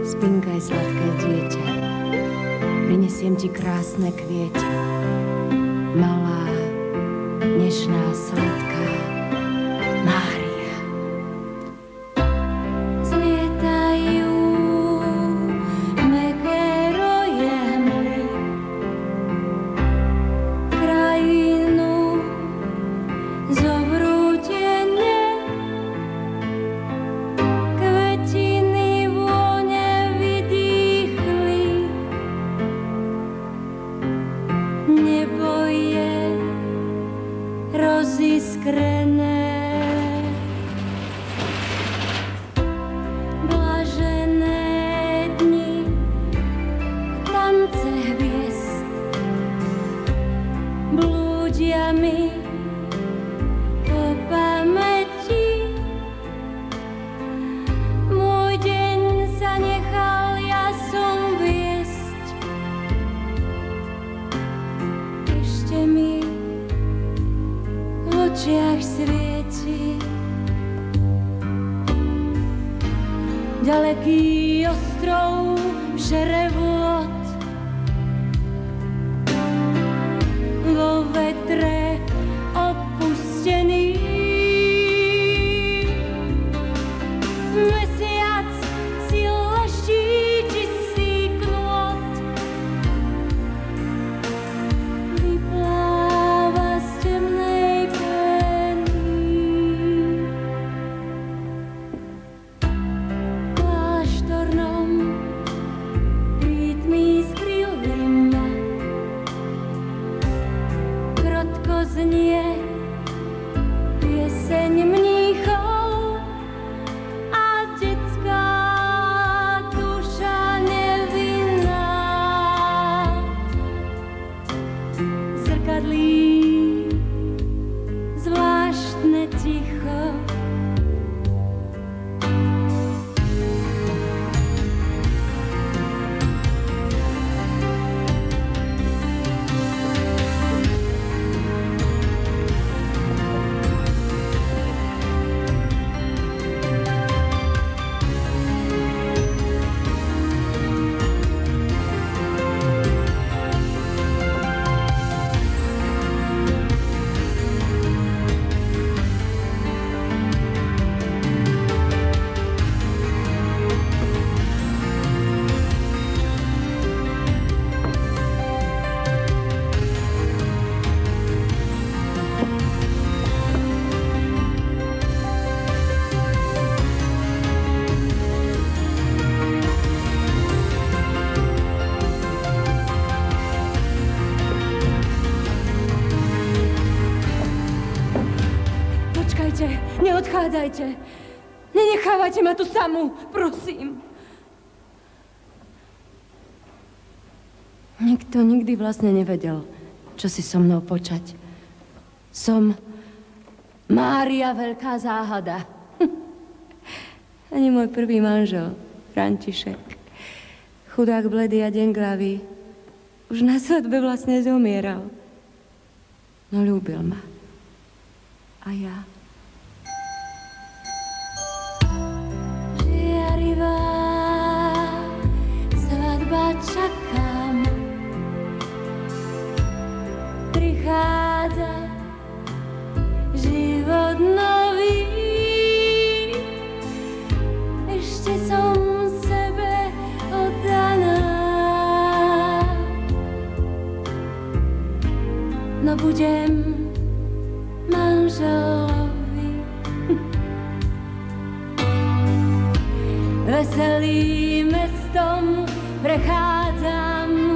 Spinkaj, sladké dieťa, prinesiem ti krásne kviete. Malá, nežná, sladká Mária. Zlietajú mäkké roje hmly, krajinu zovrútene, kvetiny vône vydýchli, nebo je roziskrené. Blažené dni, tance hviezd, blúdia mi po pamäti. Môj deň sa nechal ja som viesť. Ešte mi v očiach svieti ďaleký ostrov žere vôd. Vo vetre opustený mesiac si leští čistý knôt. Vypláva z temnej peny. Kláštornom rytmy skryli ma, krotko znie pieseň mníchov a detská duša nevinná zrkadlí zvláštne ticho. Počkajte, neodchádzajte. Nenechávajte ma tu samú, prosím. Nikto nikdy vlastne nevedel, čo si so mnou počať. Som Mária veľká záhada. Ani môj prvý manžel, František, chudák bledý a denglavý, už na svadbe vlastne zomieral. No ľúbil ma. A ja. Žiarivá svadba čakám, prichádza život nový. Ešte som sebe oddaná, no budem manželovi. Veselým mestom prechádzam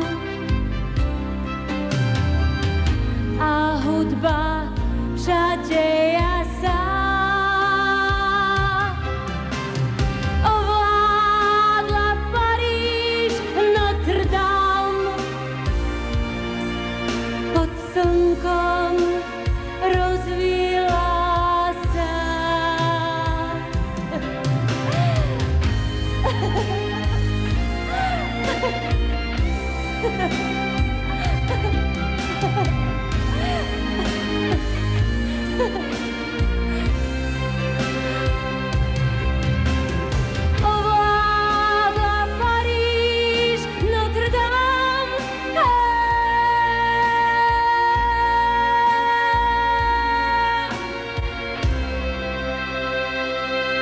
a hudba všade jasá. Ovládla Paríž Notre Dame, pod slnkom rozvíla sa.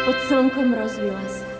Pod slnkom rozvila sa.